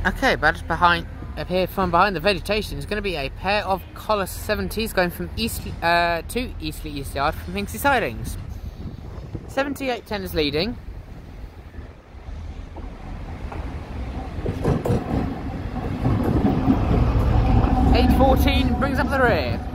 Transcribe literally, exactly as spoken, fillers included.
Okay, but just behind, up here from behind the vegetation is going to be a pair of Collar seventies going from East uh, to Eastleigh East Yard from Hinksey Sidings. seventy-eight ten is leading. eight fourteen brings up the rear.